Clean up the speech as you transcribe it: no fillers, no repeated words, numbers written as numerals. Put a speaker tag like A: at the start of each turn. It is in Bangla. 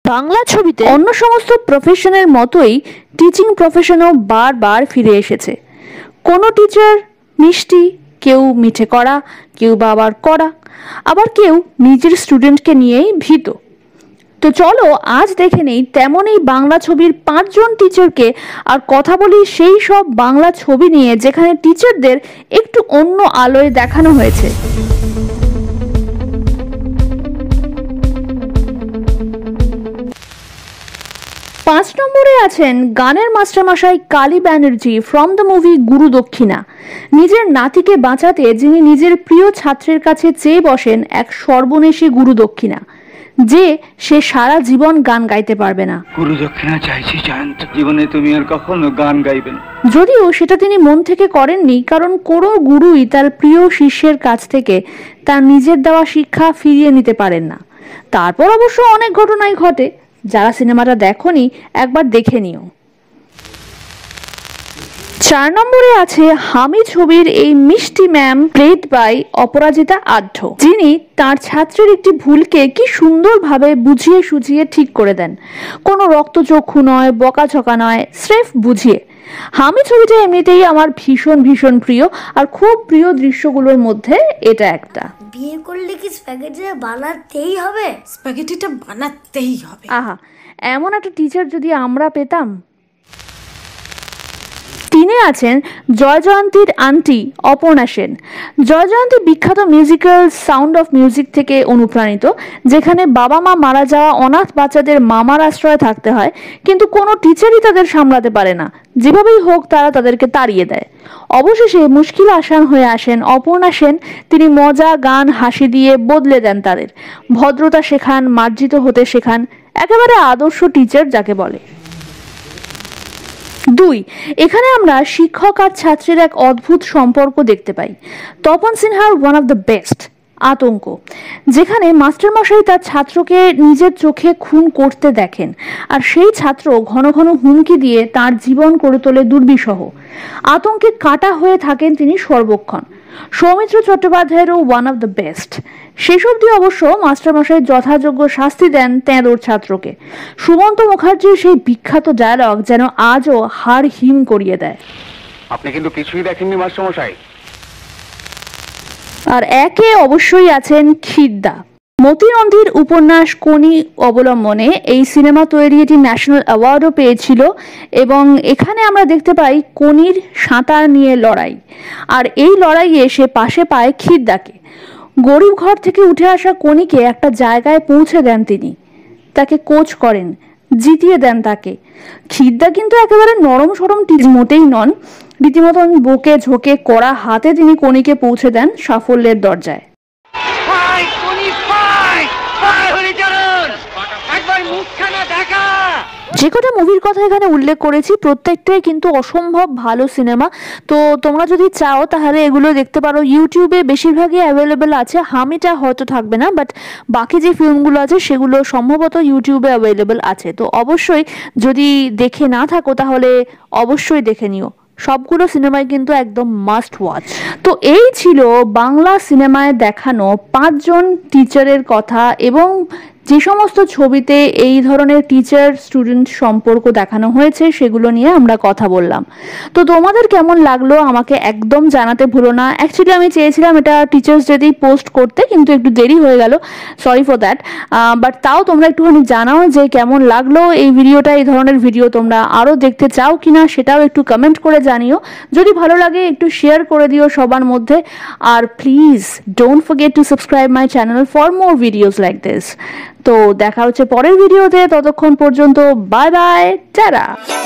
A: বাংলা ছবিতে অন্য সমস্ত প্রফেশনের মতোই টিচিং প্রফেশনও বারবার ফিরে এসেছে। কোনো টিচার মিষ্টি, কেউ মিঠে করা, কেউ বাবার করা, আবার কেউ নিজের স্টুডেন্টকে নিয়েই ভীত। তো চলো আজ দেখে নেই তেমনই বাংলা ছবির 5 জন টিচারকে, আর কথা বলি সেই সব বাংলা ছবি নিয়ে যেখানে টিচারদের একটু অন্য আলোয় দেখানো হয়েছে। 5 নম্বরে আছেন গানের মাস্টারমশাই Kali Banerjee from the movie Gurudakshina. নিজের নাতিকে বাঁচাতে যিনি নিজের প্রিয় ছাত্রের কাছে চেয়ে বসেন এক সর্বনেশী গুরুদক্ষিণা, যে সে সারা জীবন গান গাইতে পারবে না।
B: গুরুদক্ষিণা চাইছি জায়ন্ত, জীবনে তুমি আর কখনো গান গাইবে না।
A: যদিও সেটা তিনি মন থেকে করেননি, কারণ কোনো গুরুই তার প্রিয় শিষ্যের কাছ থেকে তার নিজের দেওয়া শিক্ষা ফিরিয়ে নিতে পারেন না। তারপর অবশ্য অনেক ঘটনাই ঘটে, যারা সিনেমাটা দেখোনি একবার দেখে নিও। 4 নম্বরে আছে হামি ছবির এই মিষ্টি ma'am, played by Aparajita Adhya, যিনি তার ছাত্রের একটি ভুলকে কি সুন্দরভাবে বুঝিয়ে সুঝিয়ে ঠিক করে দেন। কোনো রক্তচক্ষু নয়, বকাঝকা নয়, স্রেফ বুঝিয়ে। হামি ছবিটা এমনিতেই আমার ভীষণ ভীষণ প্রিয়, আর খুব প্রিয় দৃশ্যগুলোর মধ্যে এটা একটা।
C: বিয়ে করলে কি স্প্যাগেটিটা বানাতেই হবে?
D: স্প্যাগেটিটা বানাতেই হবে।
A: আহা, এমন একটা টিচার যদি আমরা পেতাম। 3 আছেন জয়জয়ন্তীর আন্টি অপর্ণা সেন। জয়জয়ন্তী বিখ্যাত মিউজিক্যাল সাউন্ড অফ মিউজিক থেকে অনুপ্রাণিত, যেখানে বাবা মা মারা যাওয়া অনাথ বাচ্চাদের মামার আশ্রয়ে থাকতে হয়, কিন্তু কোনো টিচারই তাদের সামলাতে পারে না। যেভাবেই হোক তারা তাদেরকে তাড়িয়ে দেয়। অবশেষে মুশকিল আসান হয়ে আসেন অপর্ণা সেন। তিনি মজা, গান, হাসি দিয়ে বদলে দেন তাদের, ভদ্রতা শেখান, মার্জিত হতে শেখান, একেবারে আদর্শ টিচার যাকে বলে। 2, এখানে আমরা শিক্ষক আর ছাত্রের এক অদ্ভুত সম্পর্ক দেখতে পাই। তপন সিনহার ওয়ান অফ দ্য বেস্ট আতঙ্ক, যেখানে মাস্টারমশাই তার ছাত্রকে নিজের চোখে খুন করতে দেখেন, আর সেই ছাত্র ঘন ঘন হুমকি দিয়ে তার জীবন করে তোলে দুর্বিষহ। আতঙ্কে কাটা হয়ে থাকেন তিনি সর্বক্ষণ। সৌমিত্র চট্টোপাধ্যায়েরও ওয়ান অফ দ্য বেস্ট। শেষ অবধি অবশ্য মাস্টারমশাই যথাযোগ্য শাস্তি দেন তেঁদোর ছাত্রকে। সুমন্ত মুখার্জির সেই বিখ্যাত ডায়লগ যেন আজও হাড় হিম করিয়ে দেয়।
B: আপনি কিন্তু কিছুই দেখেননি মাস্টারমশাই।
A: আর একে অবশ্যই আছেন খিদ্দা। মতি নন্দীর উপন্যাস কোনি অবলম্বনে এই সিনেমা তৈরি, এটি ন্যাশনাল অ্যাওয়ার্ডও পেয়েছিল, এবং এখানে আমরা দেখতে পাই কোনির সাঁতার নিয়ে লড়াই, আর এই লড়াইয়ে সে পাশে পায় খিদ্দাকে। গরিব ঘর থেকে উঠে আসা কোনিকে একটা জায়গায় পৌঁছে দেন তিনি, তাকে কোচ করেন, জিতিয়ে দেন তাকে। খিদ্দা কিন্তু একেবারে নরম সরম মোটেই নন, রীতিমতন বকে ঝোঁকে কড়া হাতে তিনি কোনিকে পৌঁছে দেন সাফল্যের দরজায়। যে কটা মুভির কথা এখানে উল্লেখ করেছি প্রত্যেকটাই কিন্তু অসম্ভব ভালো সিনেমা। তো তোমরা যদি চাও তাহলে এগুলো দেখতে পারো। ইউটিউবে বেশিরভাগই অ্যাভেলেবেল আছে, হামিটা হয়তো থাকবে না, বাট বাকি যে ফিল্মগুলো আছে সেগুলো সম্ভবত ইউটিউবে অ্যাভেলেবেল আছে। তো অবশ্যই যদি দেখে না থাকো তাহলে অবশ্যই দেখে নিও। সবগুলো সিনেমাই কিন্তু একদম মাস্ট ওয়াচ। তো এই ছিল বাংলা সিনেমায় দেখানো 5 জন টিচারের কথা, এবং যে সমস্ত ছবিতে এই ধরনের টিচার স্টুডেন্ট সম্পর্ক দেখানো হয়েছে সেগুলো নিয়ে আমরা কথা বললাম। তো তোমাদের কেমন লাগলো আমাকে একদম জানাতে ভুলো না। অ্যাকচুয়ালি আমি চেয়েছিলাম এটা টিচার্স ডেতেই পোস্ট করতে, কিন্তু একটু দেরি হয়ে গেল, সরি ফর দ্যাট। বাট তাও তোমরা একটুখানি জানাও যে কেমন লাগলো এই ভিডিওটা, এই ধরনের ভিডিও তোমরা আরও দেখতে চাও কিনা সেটাও একটু কমেন্ট করে জানিও। যদি ভালো লাগে একটু শেয়ার করে দিও সবার মধ্যে, আর please don't forget to subscribe my channel for more videos like this. তো দেখা হচ্ছে পরের ভিডিওতে, ততক্ষণ পর্যন্ত বাই বাই, টাটা।